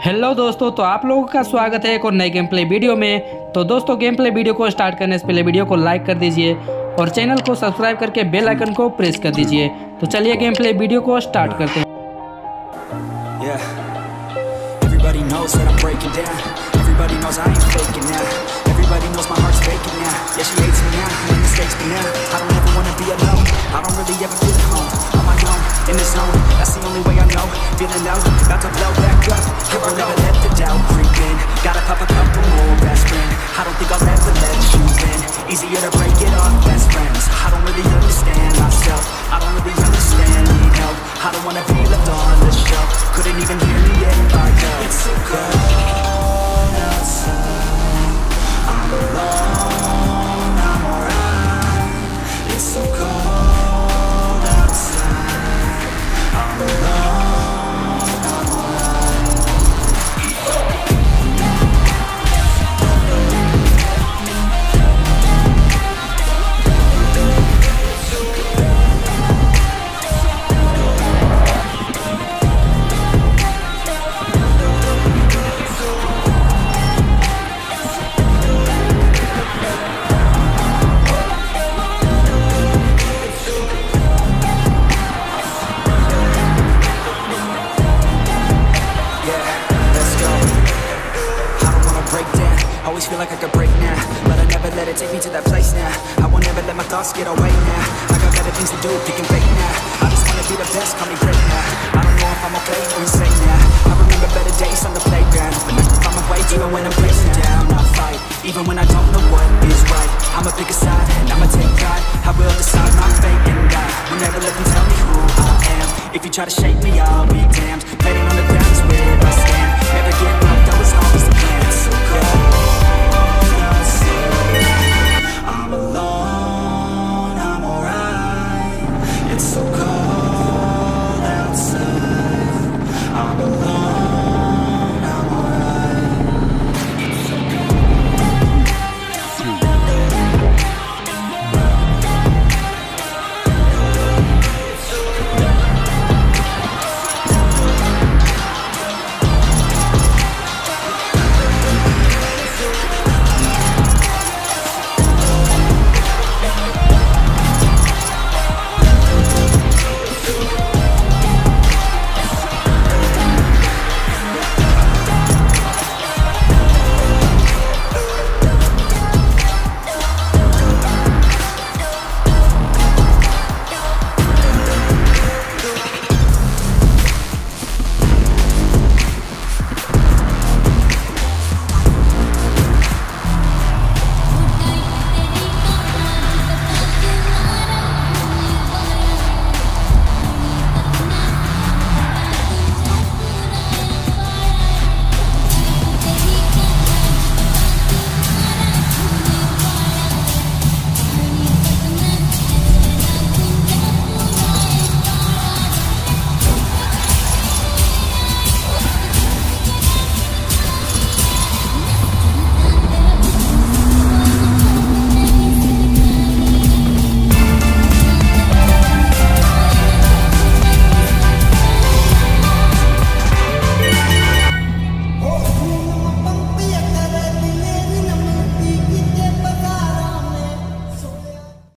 Hello दोस्तों, तो आप लोगों का स्वागत है एक और नए गेम प्ले वीडियो में। तो दोस्तों, गेम प्ले वीडियो को स्टार्ट करने से पहले वीडियो को लाइक कर दीजिए और चैनल को सब्सक्राइब करके बेल आइकन को प्रेस कर दीजिए। तो चलिए गेम प्ले वीडियो को स्टार्ट करते हैं। Everybody knows that I'm breaking down. Everybody knows I ain't faking now. Everybody knows my heart's faking now. Yeah, she hates me now, made mistakes, but now I don't ever wanna be alone. I don't really ever feel at home. On my own, in the zone, that's the only way I know. Feeling low, about to blow back up. I will never let the doubt creep in. Gotta pop a couple more aspirin. I don't think I'll ever let you in. Easier to break it off best friends. I don't really understand myself. I don't really understand, need help. I don't wanna be left on the shelf. Couldn't even hear me if I yelled. It's so cold outside. I'm alone, I'm alright. It's so cold outside. I'm alone, I'm alright. Always feel like I could break now, but I never let it take me to that place now. I won't ever let my thoughts get away now. I got better things to do, picking fake now. I just wanna be the best, call me great now. I don't know if I'm okay or insane now. I remember better days on the playground, but I can find my way even when I'm facing down. I'll fight, even when I don't know what is right. I'ma pick a side, and I'ma take pride. I will decide my fate and die. Will never let them tell me who I am. If you try to shape me, I'll be damned.